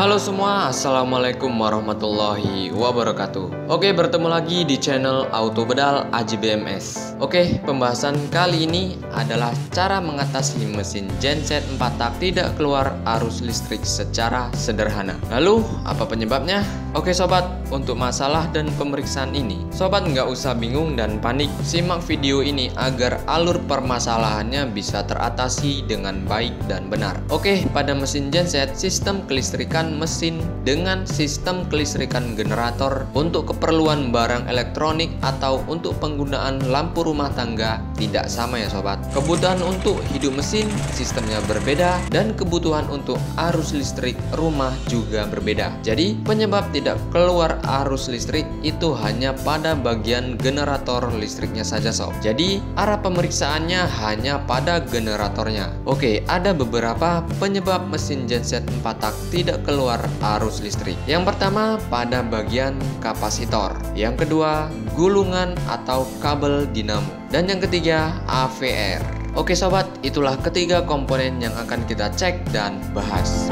Halo semua, Assalamualaikum warahmatullahi wabarakatuh. Oke, bertemu lagi di channel Auto Bedal Aji BMS. Oke, pembahasan kali ini adalah cara mengatasi mesin genset 4 tak tidak keluar arus listrik secara sederhana. Lalu, apa penyebabnya? Oke sobat, untuk masalah dan pemeriksaan ini, sobat nggak usah bingung dan panik. Simak video ini agar alur permasalahannya bisa teratasi dengan baik dan benar. Oke, pada mesin genset, sistem kelistrikan mesin dengan sistem kelistrikan generator untuk keperluan barang elektronik atau untuk penggunaan lampu rumah tangga tidak sama ya sobat. Kebutuhan untuk hidup mesin sistemnya berbeda dan kebutuhan untuk arus listrik rumah juga berbeda. Jadi penyebab tidak keluar arus listrik itu hanya pada bagian generator listriknya saja sob. Jadi arah pemeriksaannya hanya pada generatornya. Oke, ada beberapa penyebab mesin genset 4 tak tidak keluar arus listrik. Yang pertama pada bagian kapasitor, yang kedua gulungan atau kabel dinamo, dan yang ketiga AVR. Oke sobat, itulah ketiga komponen yang akan kita cek dan bahas.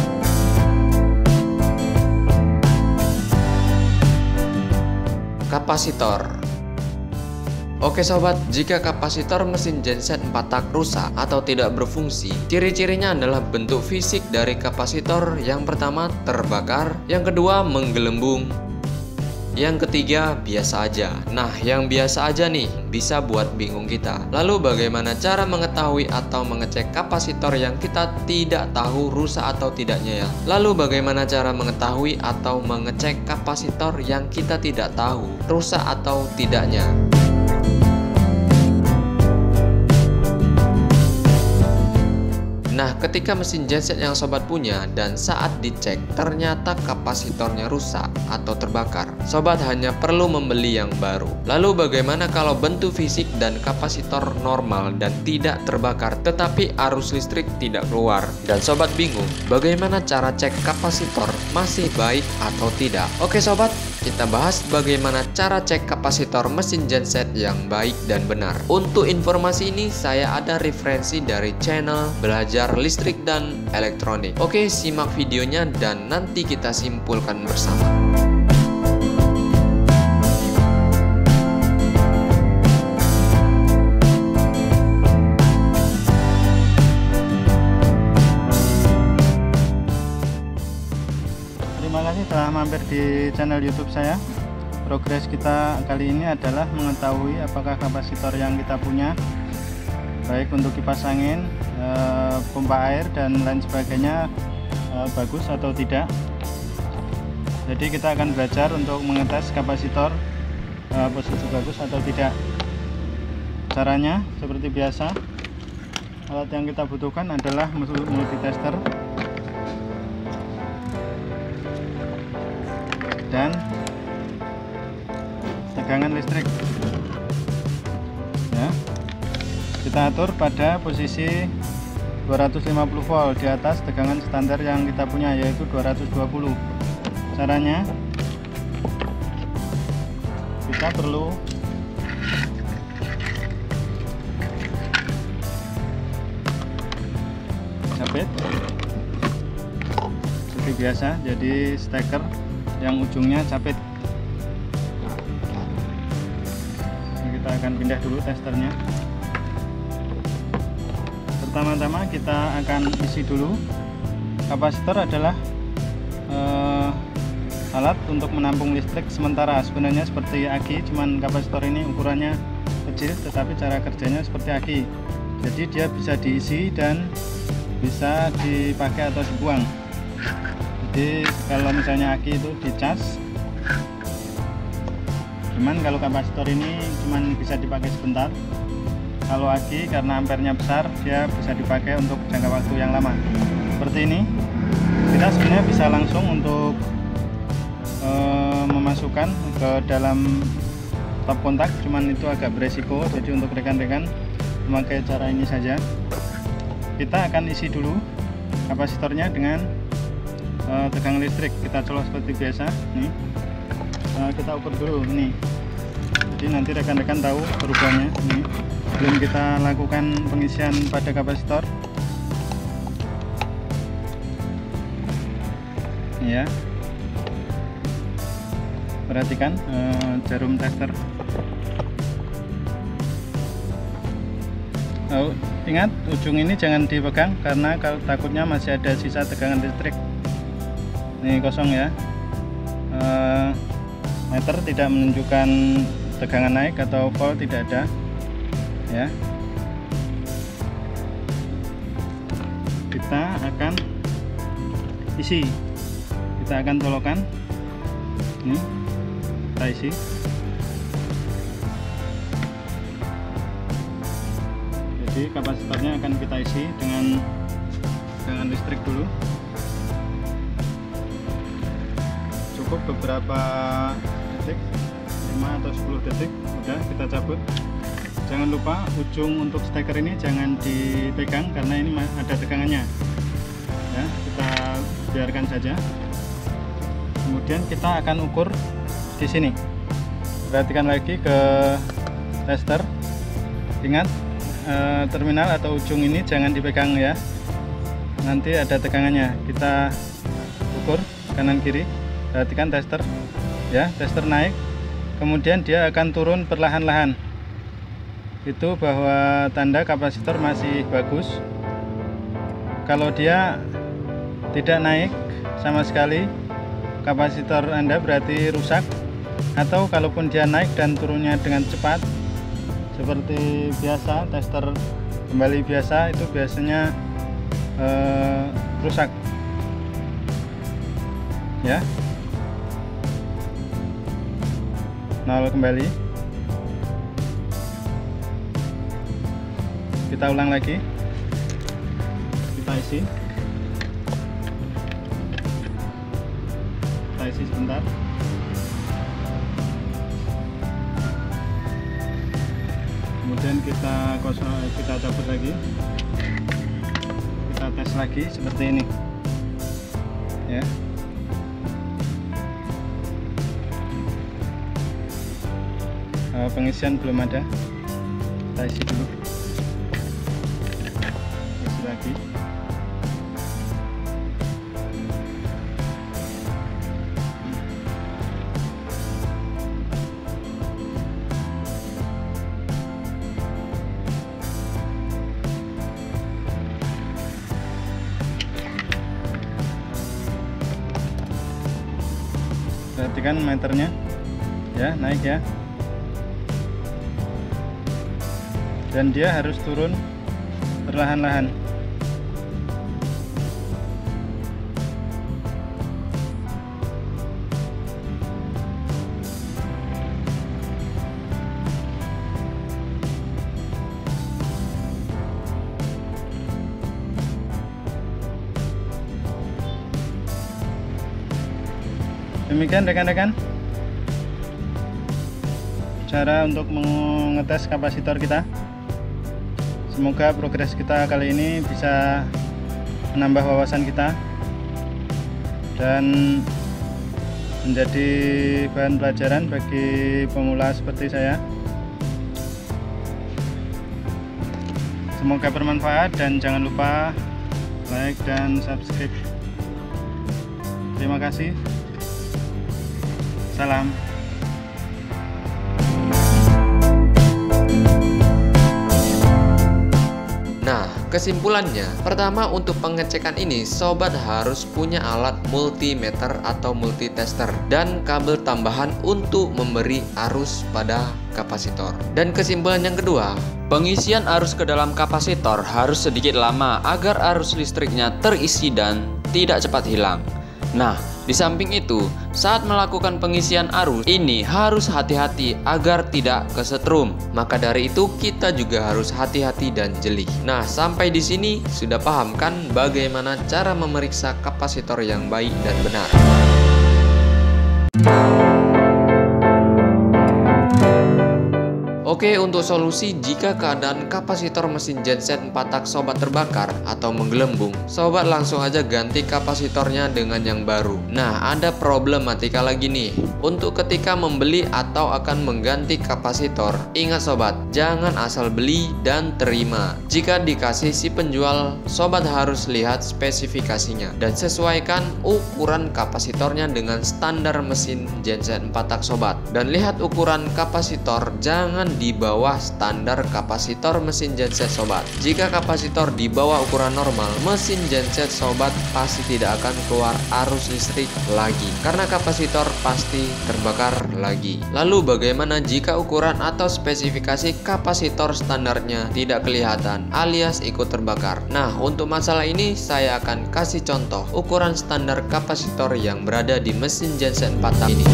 Kapasitor. Oke sobat, jika kapasitor mesin genset 4 tak rusak atau tidak berfungsi, ciri-cirinya adalah bentuk fisik dari kapasitor. Yang pertama terbakar, yang kedua menggelembung, yang ketiga biasa aja. Nah, yang biasa aja nih bisa buat bingung kita. Lalu bagaimana cara mengetahui atau mengecek kapasitor yang kita tidak tahu rusak atau tidaknya ya? Lalu bagaimana cara mengetahui atau mengecek kapasitor yang kita tidak tahu rusak atau tidaknya? Nah, ketika mesin genset yang sobat punya dan saat dicek ternyata kapasitornya rusak atau terbakar, sobat hanya perlu membeli yang baru. Lalu bagaimana kalau bentuk fisik dan kapasitor normal dan tidak terbakar tetapi arus listrik tidak keluar? Dan sobat bingung bagaimana cara cek kapasitor masih baik atau tidak? Oke sobat, kita bahas bagaimana cara cek kapasitor mesin genset yang baik dan benar. Untuk informasi ini saya ada referensi dari channel Belajar Listrik dan Elektronik. Oke, simak videonya dan nanti kita simpulkan bersama. Terima kasih telah mampir di channel YouTube saya. Progres kita kali ini adalah mengetahui apakah kapasitor yang kita punya, baik untuk kipas angin, pompa air dan lain sebagainya, bagus atau tidak. Jadi kita akan belajar untuk mengetes kapasitor posisi bagus atau tidak. Caranya seperti biasa, alat yang kita butuhkan adalah multitester dan tegangan listrik ya. Kita atur pada posisi 250 volt di atas tegangan standar yang kita punya, yaitu 220. Caranya kita perlu jepit seperti biasa, jadi steker yang ujungnya capit. Kita akan pindah dulu testernya. Pertama-tama kita akan isi dulu. Kapasitor adalah alat untuk menampung listrik sementara. Sebenarnya seperti aki, cuman kapasitor ini ukurannya kecil tetapi cara kerjanya seperti aki. Jadi dia bisa diisi dan bisa dipakai atau dibuang. Jadi kalau misalnya aki itu dicas, cuman kalau kapasitor ini cuman bisa dipakai sebentar. Kalau aki karena ampernya besar, dia bisa dipakai untuk jangka waktu yang lama. Seperti ini, kita sebenarnya bisa langsung untuk memasukkan ke dalam top kontak, cuman itu agak beresiko. Jadi untuk rekan-rekan memakai cara ini saja. Kita akan isi dulu kapasitornya dengan tegangan listrik. Kita colok seperti biasa. Nih, kita ukur dulu nih. Jadi nanti rekan-rekan tahu perubahannya. Nih, sebelum kita lakukan pengisian pada kapasitor, ya. Perhatikan jarum tester. Oh, ingat ujung ini jangan dipegang karena kalau takutnya masih ada sisa tegangan listrik. Ini kosong ya. Meter tidak menunjukkan tegangan naik atau volt, tidak ada ya. Kita akan isi, kita akan colokan ini, kita isi. Jadi kapasitornya akan kita isi dengan listrik dulu. Cukup beberapa detik, 5 atau 10 detik, udah kita cabut. Jangan lupa ujung untuk steker ini jangan dipegang karena ini ada tegangannya ya, kita biarkan saja. Kemudian kita akan ukur di sini. Perhatikan lagi ke tester, ingat terminal atau ujung ini jangan dipegang ya, nanti ada tegangannya. Kita ukur kanan kiri. Perhatikan tester ya, tester naik, kemudian dia akan turun perlahan-lahan. Itu bahwa tanda kapasitor masih bagus. Kalau dia tidak naik sama sekali, kapasitor Anda berarti rusak. Atau kalaupun dia naik dan turunnya dengan cepat seperti biasa, tester kembali biasa, itu biasanya rusak ya. 0 kembali. Kita ulang lagi, kita isi sebentar. Kemudian kita cabut lagi, kita tes lagi seperti ini ya. Pengisian belum ada, kita isi dulu, isi lagi. Perhatikan meternya ya, naik ya. Dan dia harus turun perlahan-lahan. Demikian rekan-rekan cara untuk mengetes kapasitor kita. Semoga progres kita kali ini bisa menambah wawasan kita dan menjadi bahan pelajaran bagi pemula seperti saya. Semoga bermanfaat dan jangan lupa like dan subscribe. Terima kasih. Salam. Nah, kesimpulannya, pertama untuk pengecekan ini sobat harus punya alat multimeter atau multitester dan kabel tambahan untuk memberi arus pada kapasitor. Dan kesimpulan yang kedua, pengisian arus ke dalam kapasitor harus sedikit lama agar arus listriknya terisi dan tidak cepat hilang. Nah, di samping itu, saat melakukan pengisian arus ini harus hati-hati agar tidak kesetrum. Maka dari itu kita juga harus hati-hati dan jeli. Nah, sampai di sini sudah paham kan bagaimana cara memeriksa kapasitor yang baik dan benar. Oke, untuk solusi jika keadaan kapasitor mesin genset 4 tak sobat terbakar atau menggelembung, sobat langsung aja ganti kapasitornya dengan yang baru. Nah, ada problematika lagi nih. Untuk ketika membeli atau akan mengganti kapasitor, ingat sobat, jangan asal beli dan terima. Jika dikasih si penjual, sobat harus lihat spesifikasinya dan sesuaikan ukuran kapasitornya dengan standar mesin genset 4 tak sobat. Dan lihat ukuran kapasitor jangan di bawah standar kapasitor mesin genset sobat. Jika kapasitor di bawah ukuran normal, mesin genset sobat pasti tidak akan keluar arus listrik lagi karena kapasitor pasti terbakar lagi. Lalu bagaimana jika ukuran atau spesifikasi kapasitor standarnya tidak kelihatan alias ikut terbakar? Nah, untuk masalah ini saya akan kasih contoh ukuran standar kapasitor yang berada di mesin genset 4 tak ini.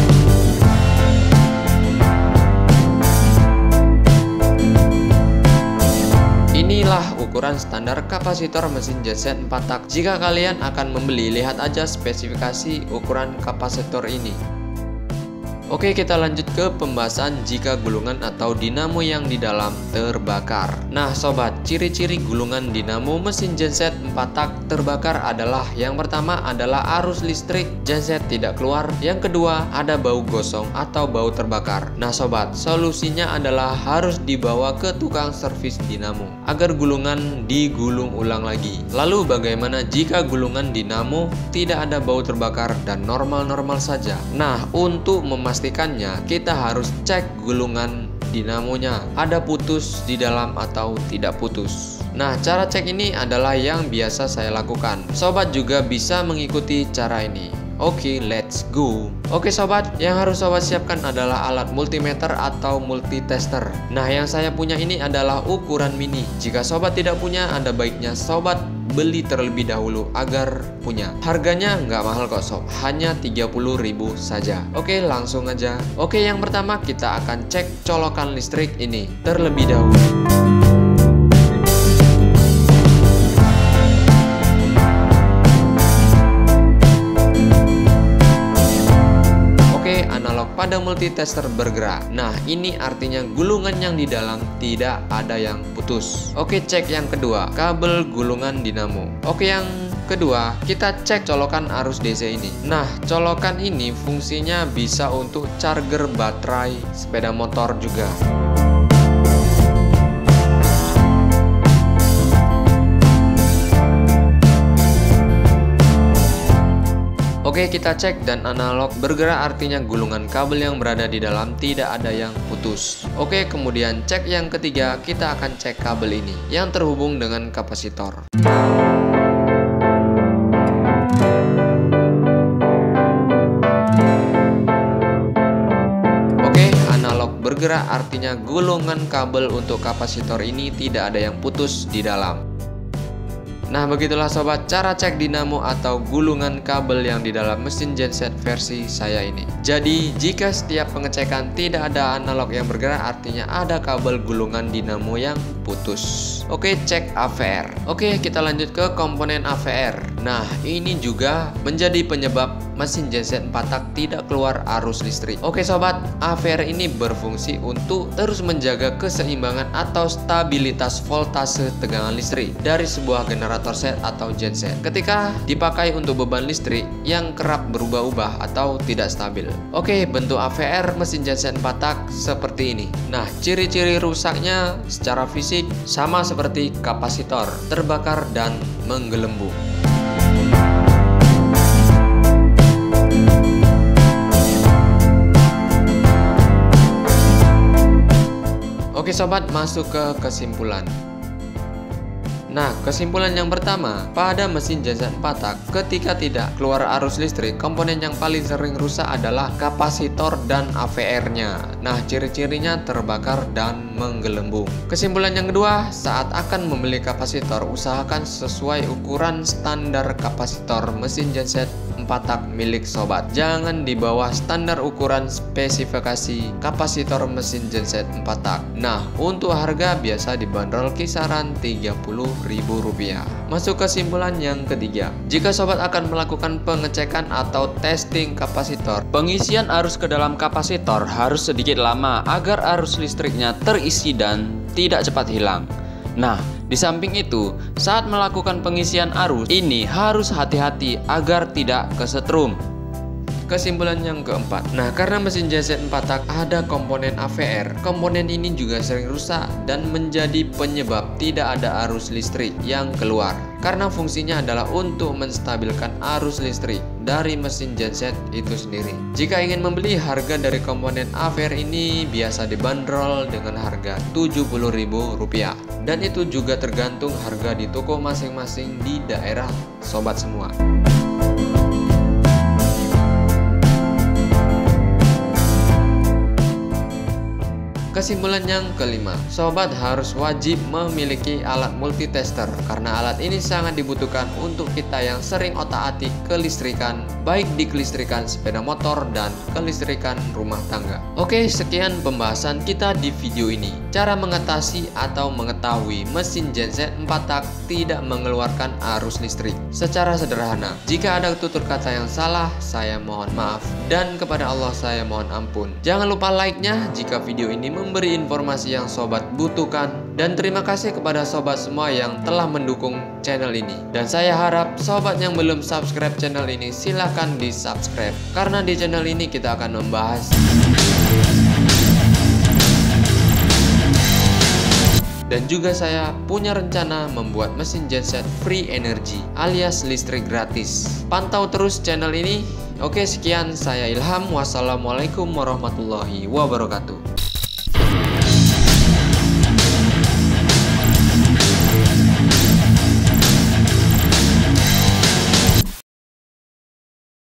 Inilah ukuran standar kapasitor mesin genset 4 tak. Jika kalian akan membeli, lihat aja spesifikasi ukuran kapasitor ini. Oke, kita lanjut ke pembahasan jika gulungan atau dinamo yang di dalam terbakar. Nah sobat, ciri-ciri gulungan dinamo mesin genset 4 tak terbakar adalah: yang pertama adalah arus listrik genset tidak keluar, yang kedua ada bau gosong atau bau terbakar. Nah sobat, solusinya adalah harus dibawa ke tukang servis dinamo agar gulungan digulung ulang lagi. Lalu bagaimana jika gulungan dinamo tidak ada bau terbakar dan normal-normal saja? Nah, untuk memastikannya kita harus cek gulungan dinamonya ada putus di dalam atau tidak putus. Nah, cara cek ini adalah yang biasa saya lakukan. Sobat juga bisa mengikuti cara ini. Oke, let's go. Oke sobat, yang harus sobat siapkan adalah alat multimeter atau multitester. Nah, yang saya punya ini adalah ukuran mini. Jika sobat tidak punya, ada baiknya sobat beli terlebih dahulu agar punya. Harganya nggak mahal kok sob, hanya 30.000 saja. Oke, langsung aja. Oke, yang pertama kita akan cek colokan listrik ini terlebih dahulu. Pada multitester bergerak. Nah, ini artinya gulungan yang di dalam tidak ada yang putus. Oke, cek yang kedua, kabel gulungan dinamo. Oke, yang kedua kita cek colokan arus DC ini. Nah, colokan ini fungsinya bisa untuk charger baterai sepeda motor juga. Oke, kita cek dan analog bergerak artinya gulungan kabel yang berada di dalam tidak ada yang putus. Oke, kemudian cek yang ketiga, kita akan cek kabel ini yang terhubung dengan kapasitor. Oke, analog bergerak artinya gulungan kabel untuk kapasitor ini tidak ada yang putus di dalam. Nah, begitulah sobat cara cek dinamo atau gulungan kabel yang di dalam mesin genset versi saya ini. Jadi, jika setiap pengecekan tidak ada analog yang bergerak, artinya ada kabel gulungan dinamo yang putus. Oke, cek AVR. Oke, kita lanjut ke komponen AVR. Nah, ini juga menjadi penyebab mesin genset 4 tak tidak keluar arus listrik. Oke sobat, AVR ini berfungsi untuk terus menjaga keseimbangan atau stabilitas voltase tegangan listrik dari sebuah generator set atau genset ketika dipakai untuk beban listrik yang kerap berubah-ubah atau tidak stabil. Oke, bentuk AVR mesin genset 4 tak seperti ini. Nah, ciri-ciri rusaknya secara fisik sama seperti kapasitor, terbakar dan menggelembung. Oke sobat, masuk ke kesimpulan. Nah, kesimpulan yang pertama, pada mesin genset 4 tak ketika tidak keluar arus listrik, komponen yang paling sering rusak adalah kapasitor dan AVR-nya. Nah, ciri-cirinya terbakar dan menggelembung. Kesimpulan yang kedua, saat akan membeli kapasitor, usahakan sesuai ukuran standar kapasitor mesin genset 4 tak milik sobat. Jangan di bawah standar ukuran spesifikasi kapasitor mesin genset 4 tak. Nah, untuk harga biasa dibanderol kisaran Rp30.000. Masuk kesimpulan yang ketiga. Jika sobat akan melakukan pengecekan atau testing kapasitor, pengisian arus ke dalam kapasitor harus sedikit lama agar arus listriknya terisi dan tidak cepat hilang. Nah, di samping itu, saat melakukan pengisian arus ini harus hati-hati agar tidak kesetrum. Kesimpulan yang keempat. Nah, karena mesin genset 4 tak ada komponen AVR, komponen ini juga sering rusak dan menjadi penyebab tidak ada arus listrik yang keluar. Karena fungsinya adalah untuk menstabilkan arus listrik dari mesin genset itu sendiri. Jika ingin membeli, harga dari komponen AVR ini biasa dibanderol dengan harga Rp70.000. Dan itu juga tergantung harga di toko masing-masing di daerah sobat semua. Kesimpulan yang kelima, sobat harus wajib memiliki alat multitester karena alat ini sangat dibutuhkan untuk kita yang sering otak-atik kelistrikan, baik di kelistrikan sepeda motor dan kelistrikan rumah tangga. Oke, sekian pembahasan kita di video ini. Cara mengatasi atau mengetahui mesin genset 4 tak tidak mengeluarkan arus listrik. Secara sederhana, jika ada tutur kata yang salah, saya mohon maaf, dan kepada Allah saya mohon ampun. Jangan lupa like-nya jika video ini memberi informasi yang sobat butuhkan, dan terima kasih kepada sobat semua yang telah mendukung channel ini. Dan saya harap sobat yang belum subscribe channel ini silahkan di subscribe, karena di channel ini kita akan membahas dan juga saya punya rencana membuat mesin genset free energy alias listrik gratis. Pantau terus channel ini. Oke, sekian, saya Ilham. Wassalamualaikum warahmatullahi wabarakatuh.